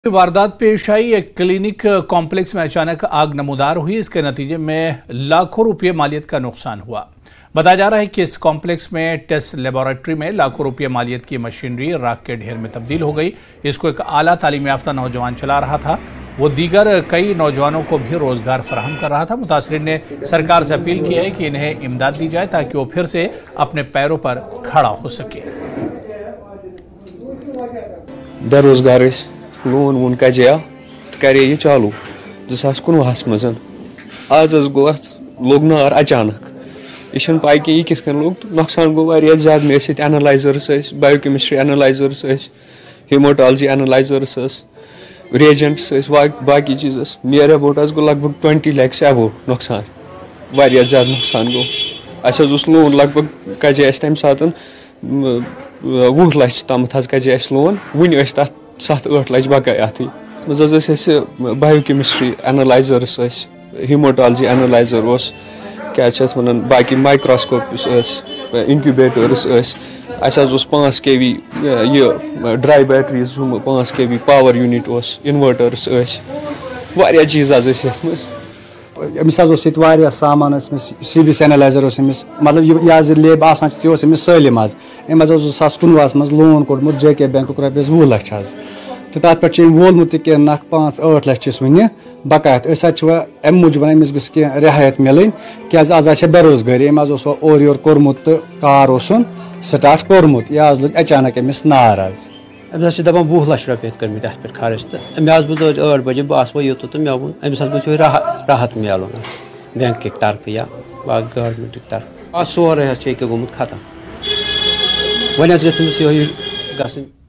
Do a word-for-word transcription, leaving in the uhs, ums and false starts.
वारदात पेश आई। एक क्लिनिक कॉम्प्लेक्स में अचानक आग नमूदार हुई। इसके नतीजे में लाखों रुपये मालियत का नुकसान हुआ। बताया जा रहा है कि इस कॉम्प्लेक्स में टेस्ट लेबोरेटरी में लाखों रुपये मालियत की मशीनरी राख के ढेर में तब्दील हो गई। इसको एक आला तालीम याफ्ता नौजवान चला रहा था। वो दीगर कई नौजवानों को भी रोजगार फराहम कर रहा था। मुतासरीन ने सरकार से अपील की है कि इन्हें इमदाद दी जाए ताकि वो फिर से अपने पैरों पर खड़ा हो सके। बेरोजगार लोन वोन कजे करे ये चालू जो कुनवहस मज आज गो लोग नार अचानक यह पाई कि यह किस लोग तो नुकसान गो ज्यादा मे analysers biochemistry analysers haematology analysers reagents बाकी चीज़ नियर अबाउट गो लगभग ट्वेंटी लैक्स अबो नुकसान वारिया ज्यादा नुकसान गो अस लोन लगभग कजे तम सात वह लच तम कजे लोन वन तथ सत ठ लच बकाय अथ मज बायोकेमिस्ट्री एनालाइजर्स हेमोटॉलजी एनालाइजर क्या वन बाकी माइक्रोस्कोप्स इनक्यूबेटर्स अस पाँच के वी ये ड्राई बैटरीज पाँच K V power unit inverters वारिया चीज़ अमिस सामान सी बी एनालाइजर मतलब यह लेब आसान तह सलम आज अम जस कुनवहस मज लोन कोड़मुत जे के बैंक रपस वह लच तो तथ पे वोलमुत कि नख पाँच ठ लच वन बकायत अम मूजूब अमिस गस कह रियायत मिलन क्या आज बेरोजगारी अम और योर कोर्मुत तो कार स्टार्ट कोर्मुत यह लग अचानक अमिस नार आज अमिस दपान वह लच रुपये कर्मित अत पे खर्च तो मे बुज ठ बजे बस वो योत तो मे वो अमिस बुझे राहत मिलन बैंक के तरफ या गवर्नमेंट तरफ आज सोरे गोमुत खत्म वन गस